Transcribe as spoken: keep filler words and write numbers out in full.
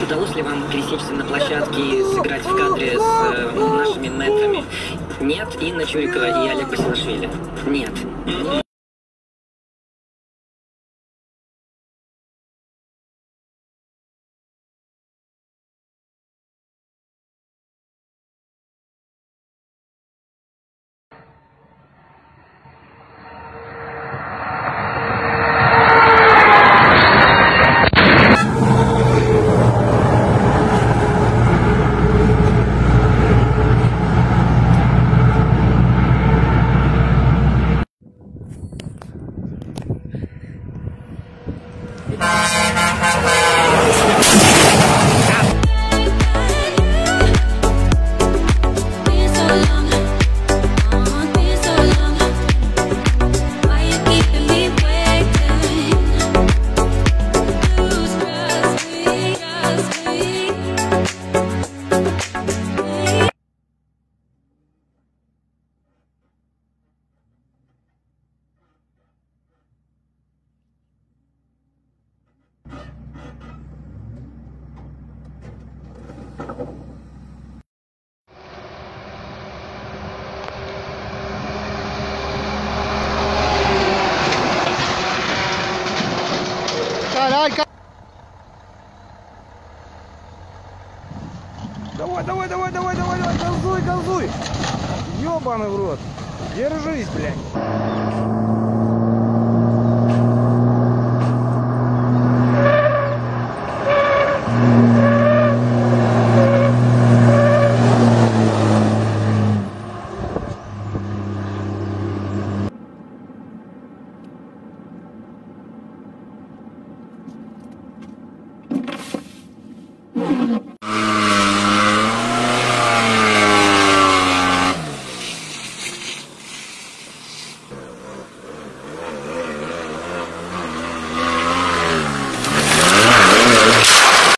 удалось ли вам пересечься на площадке и сыграть в кадре с э, нашими мэтрами? Нет. Инна Чурикова и Олег Басилашвили? Нет. Caralho, давай, давай, давай, давай, давай, давай, газуй, газуй. Ёбаный в рот. Держись, блядь.